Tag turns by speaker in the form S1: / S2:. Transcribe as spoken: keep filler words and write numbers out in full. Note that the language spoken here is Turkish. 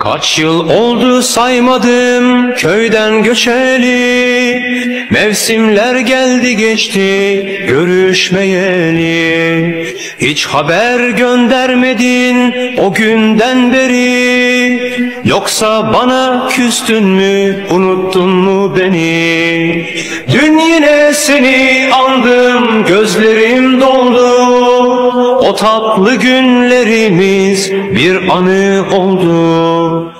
S1: Kaç yıl oldu saymadım köyden göçeli, mevsimler geldi geçti görüşmeyeli. Hiç haber göndermedin o günden beri, yoksa bana küstün mü, unuttun mu beni? Dün yine seni andım, gözlerim doldu, o tatlı günlerimiz bir anı oldu.